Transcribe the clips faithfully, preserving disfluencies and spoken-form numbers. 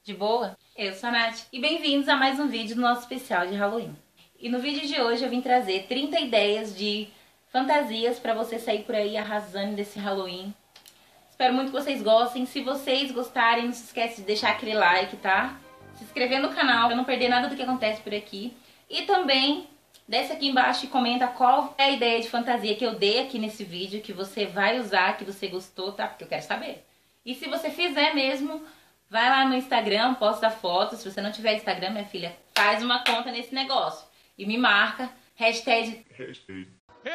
De boa? Eu sou a Nath e bem-vindos a mais um vídeo do nosso especial de Halloween. E no vídeo de hoje eu vim trazer trinta ideias de fantasias pra você sair por aí arrasando desse Halloween. Espero muito que vocês gostem. Se vocês gostarem, não se esquece de deixar aquele like, tá? Se inscrever no canal pra não perder nada do que acontece por aqui. E também desce aqui embaixo e comenta qual é a ideia de fantasia que eu dei aqui nesse vídeo, que você vai usar, que você gostou, tá? Porque eu quero saber. E se você fizer mesmo, vai lá no Instagram, posta foto. Se você não tiver Instagram, minha filha, faz uma conta nesse negócio. E me marca, hashtag... Hashtag...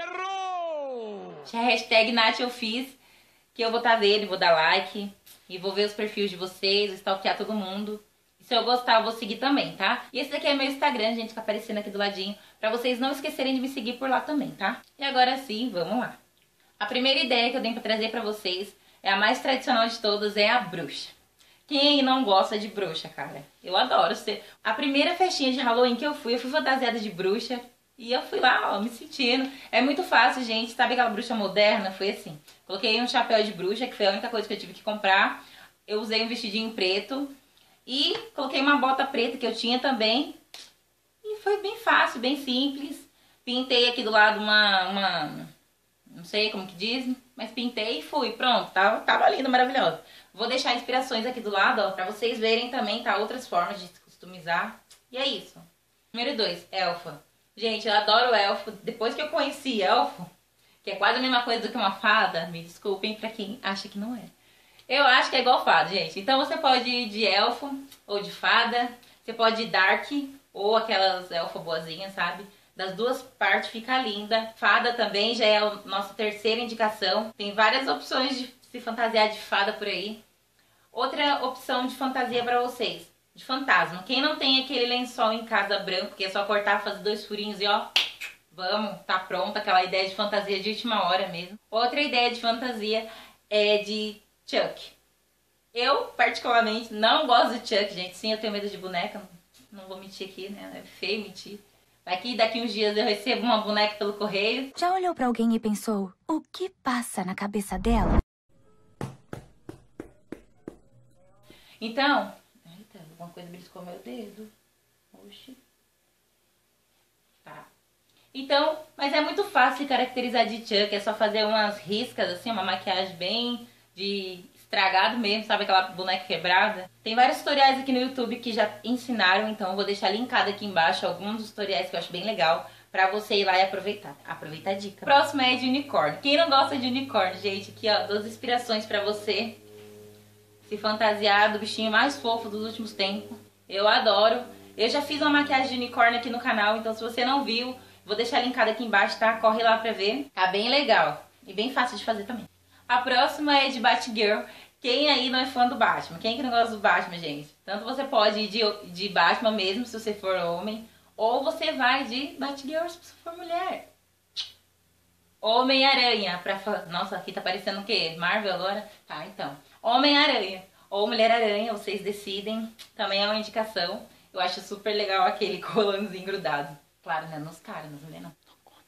Errou! Hashtag Nath eu fiz, que eu vou estar vendo, vou dar like. E vou ver os perfis de vocês, stalkear todo mundo. E se eu gostar, eu vou seguir também, tá? E esse daqui é meu Instagram, gente, que tá aparecendo aqui do ladinho. Pra vocês não esquecerem de me seguir por lá também, tá? E agora sim, vamos lá. A primeira ideia que eu tenho pra trazer pra vocês é a mais tradicional de todas, é a bruxa. Quem não gosta de bruxa, cara? Eu adoro ser. A primeira festinha de Halloween que eu fui, eu fui fantasiada de bruxa. E eu fui lá, ó, me sentindo. É muito fácil, gente. Sabe aquela bruxa moderna? Foi assim. Coloquei um chapéu de bruxa, que foi a única coisa que eu tive que comprar. Eu usei um vestidinho preto. E coloquei uma bota preta que eu tinha também. E foi bem fácil, bem simples. Pintei aqui do lado uma... uma não sei como que diz, mas pintei e fui. Pronto, tava, tava linda, maravilhosa. Vou deixar inspirações aqui do lado, ó, pra vocês verem também, tá? Outras formas de customizar. E é isso. Número dois, elfa. Gente, eu adoro elfo. Depois que eu conheci elfo, que é quase a mesma coisa do que uma fada, me desculpem pra quem acha que não é. Eu acho que é igual fada, gente. Então você pode ir de elfo ou de fada. Você pode ir dark ou aquelas elfas boazinhas, sabe? Das duas partes fica linda. Fada também já é a nossa terceira indicação. Tem várias opções de se fantasiar de fada por aí. Outra opção de fantasia pra vocês, de fantasma. Quem não tem aquele lençol em casa branco, que é só cortar, fazer dois furinhos e ó, vamos, tá pronta. Aquela ideia de fantasia de última hora mesmo. Outra ideia de fantasia é de Chuck. Eu, particularmente, não gosto de Chuck, gente. Sim, eu tenho medo de boneca. Não vou mentir aqui, né? É feio mentir. Daqui, daqui uns dias eu recebo uma boneca pelo correio. Já olhou pra alguém e pensou, o que passa na cabeça dela? Então... Eita, alguma coisa beliscou meu dedo. Oxi. Tá. Então, mas é muito fácil de caracterizar de Chuck. É só fazer umas riscas, assim, uma maquiagem bem de... estragado mesmo, sabe aquela boneca quebrada? Tem vários tutoriais aqui no YouTube que já ensinaram, então eu vou deixar linkado aqui embaixo alguns dos tutoriais que eu acho bem legal pra você ir lá e aproveitar. Aproveita a dica. Próximo é de unicórnio. Quem não gosta de unicórnio, gente? Aqui, ó, duas inspirações pra você se fantasiar do bichinho mais fofo dos últimos tempos. Eu adoro. Eu já fiz uma maquiagem de unicórnio aqui no canal, então se você não viu, vou deixar linkado aqui embaixo, tá? Corre lá pra ver. Tá bem legal e bem fácil de fazer também. A próxima é de Batgirl. Quem aí não é fã do Batman? Quem que não gosta do Batman, gente? Tanto você pode ir de, de Batman mesmo, se você for homem. Ou você vai de Batgirl, se você for mulher. Homem-Aranha. Pra... Nossa, aqui tá parecendo o quê? Marvel agora? Tá, então. Homem-Aranha. Ou Mulher-Aranha, vocês decidem. Também é uma indicação. Eu acho super legal aquele colãozinho grudado. Claro, né? Nos caras, nas mulheres não.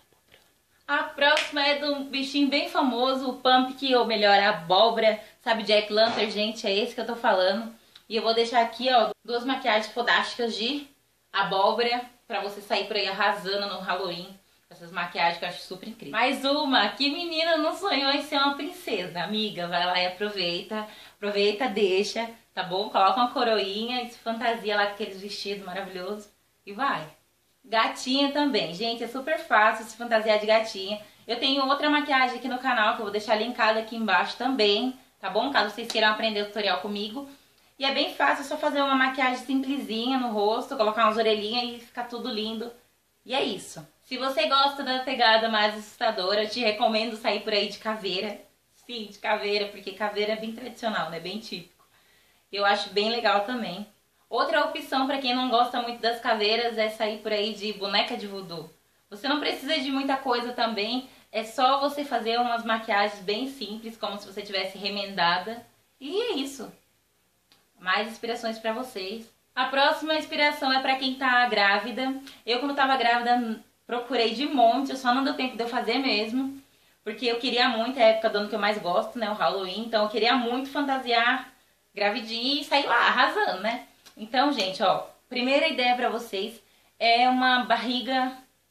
A próxima é de um bichinho bem famoso, o Pumpkin, ou melhor, a abóbora. Sabe, Jack Lantern, gente? É esse que eu tô falando. E eu vou deixar aqui, ó, duas maquiagens fodásticas de abóbora pra você sair por aí arrasando no Halloween. Essas maquiagens que eu acho super incrível. Mais uma, que menina não sonhou em ser uma princesa? Amiga, vai lá e aproveita. Aproveita, deixa, tá bom? Coloca uma coroinha e se fantasia lá com aqueles vestidos maravilhosos. E vai. Gatinha também, gente, é super fácil se fantasiar de gatinha. Eu tenho outra maquiagem aqui no canal que eu vou deixar linkada aqui embaixo também, tá bom? Caso vocês queiram aprender o tutorial comigo. E é bem fácil, é só fazer uma maquiagem simplesinha no rosto, colocar umas orelhinhas e ficar tudo lindo. E é isso. Se você gosta da pegada mais assustadora, eu te recomendo sair por aí de caveira. Sim, de caveira, porque caveira é bem tradicional, né? Bem típico. Eu acho bem legal também. Outra opção para quem não gosta muito das caveiras é sair por aí de boneca de voodoo. Você não precisa de muita coisa também, é só você fazer umas maquiagens bem simples, como se você tivesse remendada. E é isso. Mais inspirações para vocês. A próxima inspiração é para quem tá grávida. Eu, quando tava grávida, procurei de monte, só não deu tempo de eu fazer mesmo. Porque eu queria muito, é a época do ano que eu mais gosto, né, o Halloween. Então eu queria muito fantasiar gravidinha e sair lá arrasando, né? Então, gente, ó, primeira ideia pra vocês é uma barriga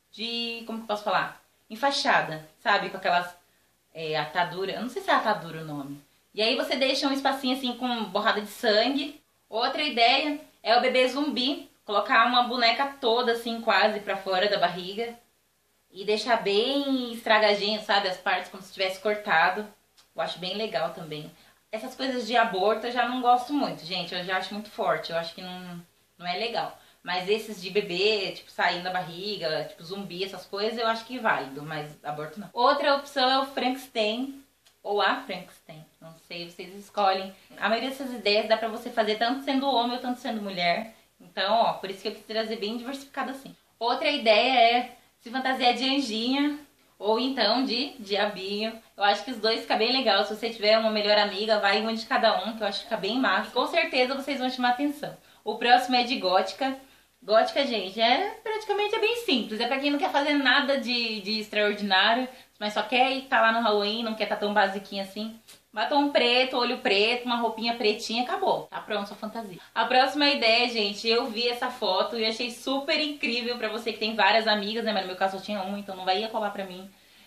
de, como que eu posso falar? Enfaixada, sabe? Com aquelas é, atadura, eu não sei se é atadura o nome. E aí você deixa um espacinho assim com borrada de sangue. Outra ideia é o bebê zumbi, colocar uma boneca toda assim quase pra fora da barriga e deixar bem estragadinho, sabe? As partes como se tivesse cortado. Eu acho bem legal também. Essas coisas de aborto eu já não gosto muito, gente. Eu já acho muito forte. Eu acho que não, não é legal. Mas esses de bebê, tipo, saindo da barriga, tipo, zumbi, essas coisas, eu acho que é válido. Mas aborto não. Outra opção é o Frankenstein. Ou a Frankenstein. Não sei, vocês escolhem. A maioria dessas ideias dá pra você fazer tanto sendo homem ou tanto sendo mulher. Então, ó, por isso que eu quis trazer bem diversificado assim. Outra ideia é se fantasiar de anjinha. Ou então de diabinho. Eu acho que os dois ficam bem legal. Se você tiver uma melhor amiga, vai uma de cada um, que eu acho que fica bem massa. Com certeza vocês vão chamar atenção. O próximo é de gótica. Gótica, gente, é praticamente é bem simples. É pra quem não quer fazer nada de, de extraordinário, mas só quer estar lá no Halloween, não quer estar tão basiquinho assim. Batom preto, olho preto, uma roupinha pretinha, acabou. Tá pronto sua fantasia. A próxima ideia, gente, eu vi essa foto e achei super incrível pra você que tem várias amigas, né? Mas no meu caso só tinha uma, então não vai ia colar pra mim.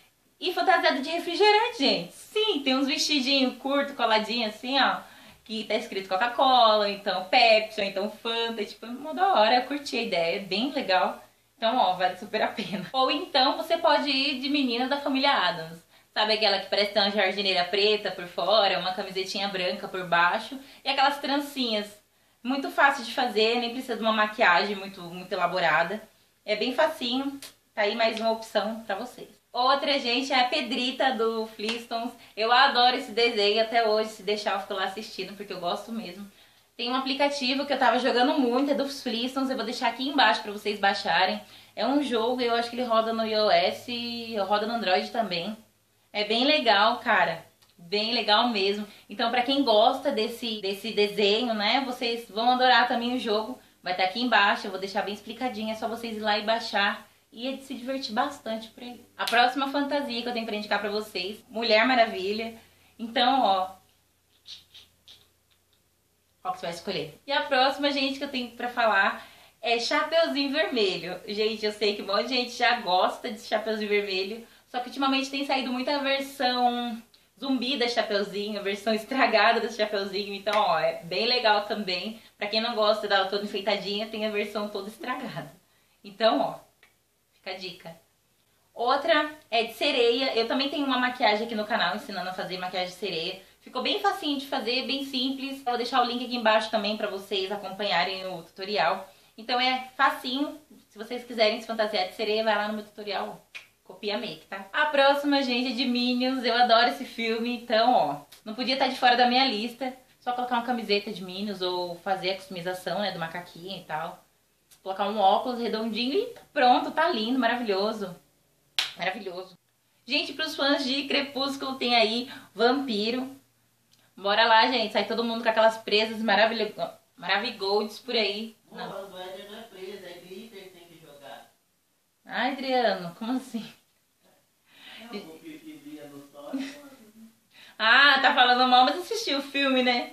E fantasiada de refrigerante, gente. Sim, tem uns vestidinhos curto, coladinho assim, ó. Que tá escrito Coca-Cola, então Pepsi, ou então Fanta. Tipo, uma da hora, eu curti a ideia, é bem legal. Então, ó, vale super a pena. Ou então você pode ir de meninas da família Addams. Sabe aquela que parece ter uma jardineira preta por fora, uma camisetinha branca por baixo e aquelas trancinhas. Muito fácil de fazer, nem precisa de uma maquiagem muito, muito elaborada. É bem facinho, tá aí mais uma opção pra vocês. Outra, gente, é a Pedrita do Flintstones. Eu adoro esse desenho até hoje, se deixar eu fico lá assistindo, porque eu gosto mesmo. Tem um aplicativo que eu tava jogando muito, é dos Flintstones, eu vou deixar aqui embaixo pra vocês baixarem. É um jogo, eu acho que ele roda no iOS e roda no Android também. É bem legal, cara. Bem legal mesmo. Então, pra quem gosta desse, desse desenho, né, vocês vão adorar também o jogo. Vai estar aqui embaixo, eu vou deixar bem explicadinho. É só vocês ir lá e baixar e se divertir bastante por aí. A próxima fantasia que eu tenho pra indicar pra vocês, Mulher Maravilha. Então, ó, qual que você vai escolher? E a próxima, gente, que eu tenho pra falar é Chapeuzinho Vermelho. Gente, eu sei que um monte de gente já gosta de Chapeuzinho Vermelho. Só que ultimamente tem saído muita versão zumbi da Chapeuzinho, versão estragada do Chapeuzinho. Então, ó, é bem legal também. Pra quem não gosta dela toda enfeitadinha, tem a versão toda estragada. Então, ó, fica a dica. Outra é de sereia. Eu também tenho uma maquiagem aqui no canal ensinando a fazer maquiagem de sereia. Ficou bem facinho de fazer, bem simples. Eu vou deixar o link aqui embaixo também pra vocês acompanharem o tutorial. Então é facinho. Se vocês quiserem se fantasiar de sereia, vai lá no meu tutorial. Copia make, tá? A próxima, gente, é de Minions. Eu adoro esse filme, então, ó, não podia estar de fora da minha lista. Só colocar uma camiseta de Minions ou fazer a customização, né, do macaquinho e tal. Colocar um óculos redondinho e pronto, tá lindo, maravilhoso. Maravilhoso. Gente, pros fãs de Crepúsculo tem aí Vampiro. Bora lá, gente. Sai todo mundo com aquelas presas maravilho... maravigolds por aí. Não, não. Não é presa, é glitter que tem que jogar. Ai, Adriano, como assim? Não, o que via no story. Ah, tá falando mal, mas assistiu o filme, né?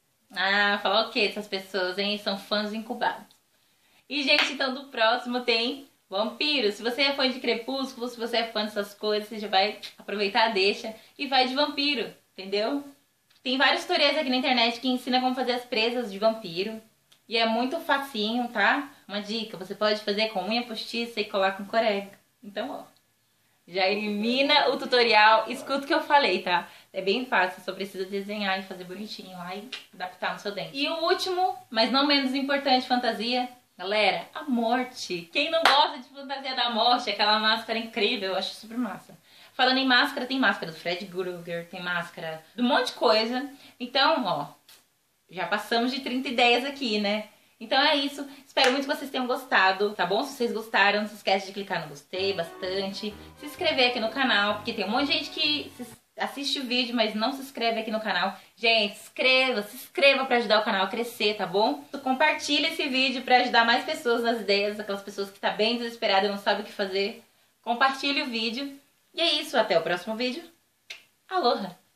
Ah, falar o que essas pessoas, hein? São fãs incubados. E, gente, então do próximo tem Vampiro. Se você é fã de Crepúsculo, se você é fã dessas coisas, você já vai aproveitar a deixa e vai de Vampiro, entendeu? Tem vários tutoriais aqui na internet que ensinam como fazer as presas de vampiro. E é muito facinho, tá? Uma dica, você pode fazer com unha postiça e colar com corega. Então, ó, já elimina o tutorial, escuta o que eu falei, tá? É bem fácil, só precisa desenhar e fazer bonitinho lá e adaptar no seu dente. E o último, mas não menos importante, fantasia, galera, a morte. Quem não gosta de fantasia da morte, aquela máscara incrível, eu acho super massa. Falando em máscara, tem máscara do Fred Krueger, tem máscara de um monte de coisa. Então, ó, já passamos de trinta ideias aqui, né? Então é isso. Espero muito que vocês tenham gostado, tá bom? Se vocês gostaram, não se esquece de clicar no gostei bastante. Se inscrever aqui no canal, porque tem um monte de gente que assiste o vídeo, mas não se inscreve aqui no canal. Gente, se inscreva, se inscreva pra ajudar o canal a crescer, tá bom? Compartilha esse vídeo pra ajudar mais pessoas nas ideias, aquelas pessoas que tá bem desesperadas e não sabem o que fazer. Compartilhe o vídeo. E é isso, até o próximo vídeo. Aloha!